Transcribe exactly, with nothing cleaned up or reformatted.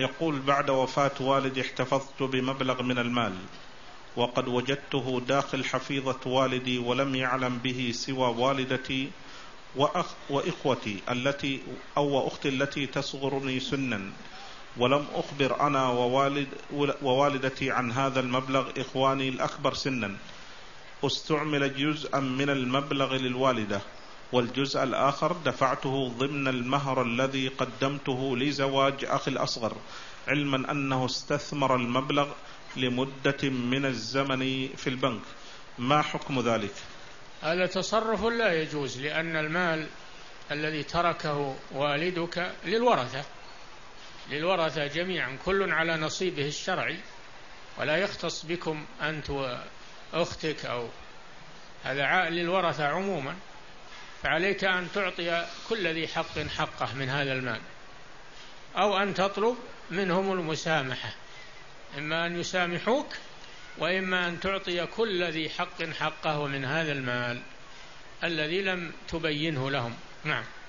يقول: بعد وفاة والدي احتفظت بمبلغ من المال، وقد وجدته داخل حفيظة والدي، ولم يعلم به سوى والدتي وأخ وإخوتي التي أو أختي التي تصغرني سنا، ولم أخبر أنا ووالد ووالدتي عن هذا المبلغ إخواني الأكبر سنا. استعمل جزءا من المبلغ للوالدة، والجزء الآخر دفعته ضمن المهر الذي قدمته لزواج أخي الأصغر، علما أنه استثمر المبلغ لمدة من الزمن في البنك. ما حكم ذلك؟ هذا تصرف لا يجوز، لأن المال الذي تركه والدك للورثة للورثة جميعا، كل على نصيبه الشرعي، ولا يختص بكم أنت وأختك، أو هذا عائل للورثة عموما. فعليك أن تعطي كل ذي حق حقه من هذا المال، أو أن تطلب منهم المسامحة، إما أن يسامحوك، وإما أن تعطي كل ذي حق حقه من هذا المال الذي لم تبينه لهم. نعم.